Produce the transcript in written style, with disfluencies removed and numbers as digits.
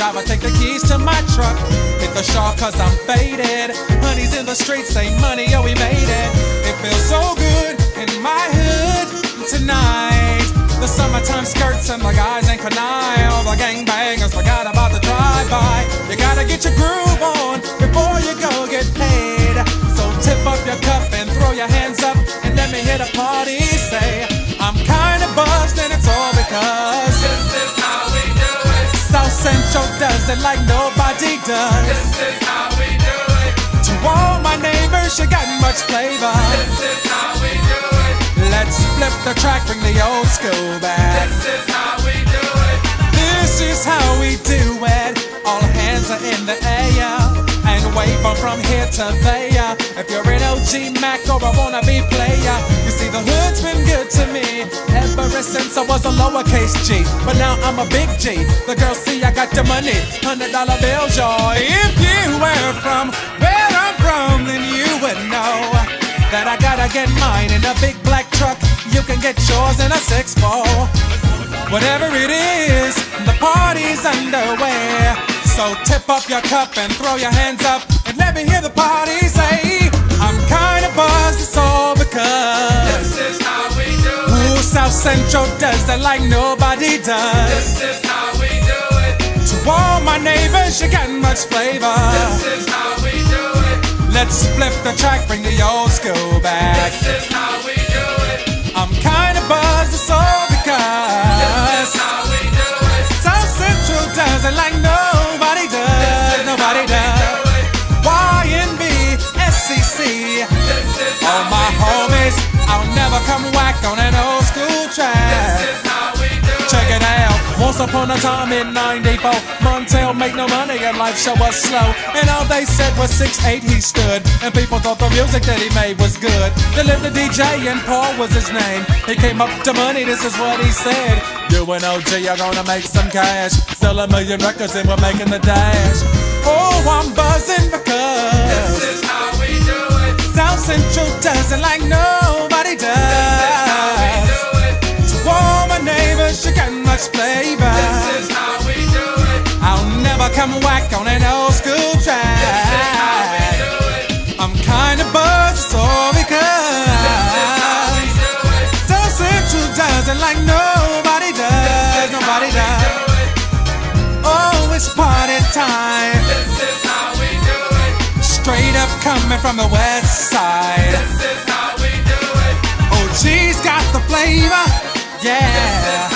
drive, I take the keys to my truck. Hit the Shaw cause I'm faded. Honey's in the streets, say money, yo, we made it. It feels so good in my hood tonight. The summertime skirts and the guys ain't canine. All the gangbangers forgot about the drive-by. You gotta get your groove on before you go get paid. So tip up your cup and throw your hands up and let me hear the party say, I'm kinda buzzed and it's all because this is how we do it. South Central does it like nobody does. This is how we do it. To all my neighbors, you got much flavor. This is how we do it. Let's flip the track, bring the old school back. This is how we do it. This is how we do it. All hands are in the air and wave on from here to there. If you're an OG Mac or a wannabe player, you see the hood's been good to me ever since I was a lowercase G. But now I'm a big G. The girls see I got the money, $100 bills, y'all. If you were from where I'm from, then you would know that I gotta get mine in a big black truck. You can get yours in a 6'4". Whatever it is, the party's underway. So tip up your cup and throw your hands up and let me hear the party say, I'm kinda buzzed, it's all because This is how we do it. ooh, South Central does it like nobody does. This is how we do it. To all my neighbors, you got much flavor. This is how we do it. Let's flip the track, bring the old school back. This is how we do it. I'm kinda buzzed, it's all because This is how we do it. South Central does it like nobody does. Nobody does. YNB, SCC, This is all how my we do homies, I'll never come whack on an old school it. track. This is how we do it. Check it out. Once upon a time in '94, Montel make no money and life show was slow. And all they said was 6'8" he stood, and people thought the music that he made was good. They lived the DJ and Paul was his name. He came up to money, this is what he said. You and OG are gonna make some cash, sell 1,000,000 records and we're making the dash. Oh, I'm buzzing because This is how we do it. South Central does it like nobody This is how we does. do it. To all my neighbors, you got much flavor. This is how we do it. I'll never come whack on an old school track. This is how we do it. I'm kinda buzzed, it's all because This is how we do it. South Central does it like nobody does. Nobody This is how we does. do it. Oh, it's party time. This is how we do it. Straight up coming from the west side. This is how we do it. OG's got the flavor, yeah.